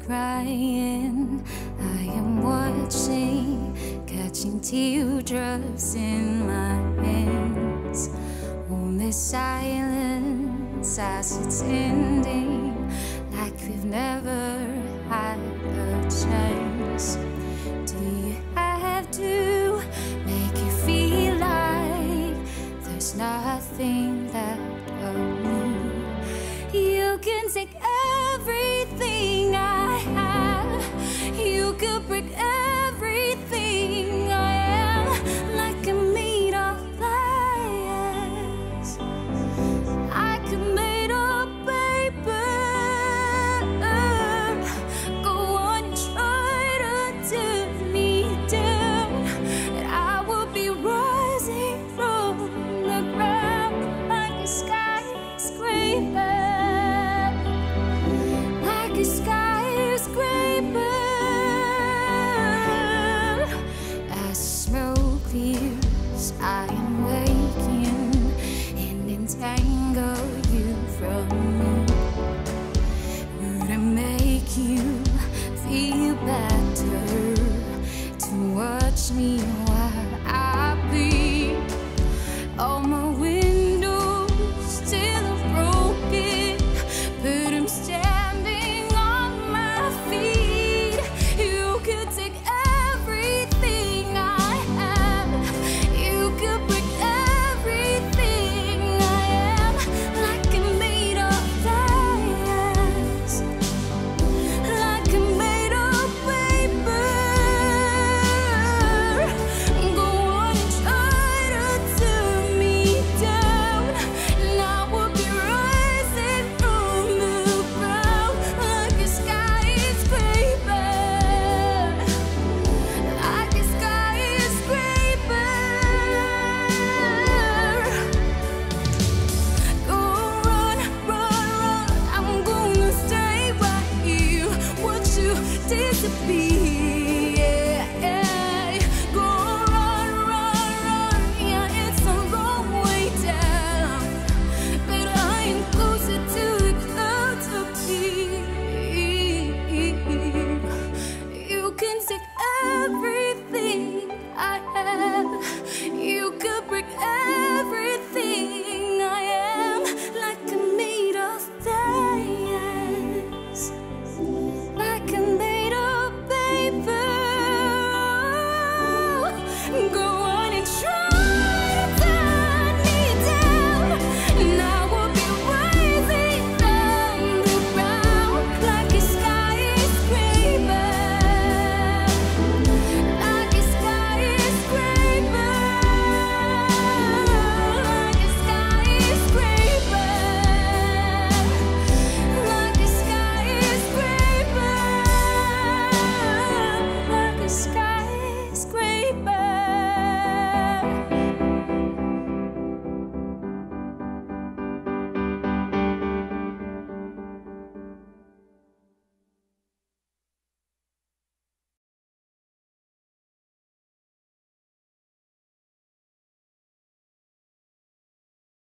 crying. I am watching, catching teardrops in my hands. Only silence as it's ending, like we've never had a chance. Do you have to make you feel like there's nothing left of me? You can take everything I have, you could break everything I am, like I'm made of glass. I could made of paper. Go on and try to turn me down, and I will be rising from the ground like a skyscraper. Like a skyscraper. As smoke clears, I am waking and entangle you from me. Would it make you feel better to watch me